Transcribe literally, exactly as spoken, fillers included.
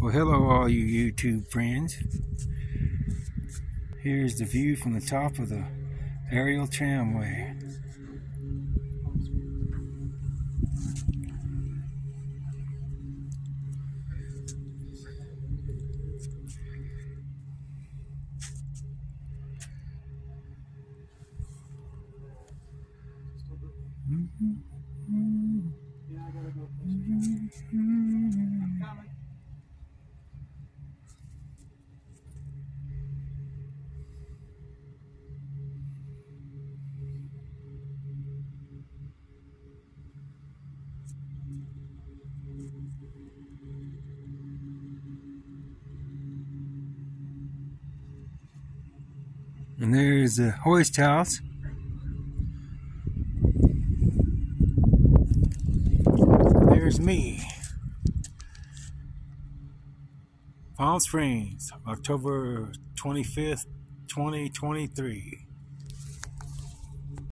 Well, hello all you YouTube friends. Here's the view from the top of the aerial tramway. And there's the hoist house. There's me. Palm Springs, October twenty-fifth, twenty twenty-three.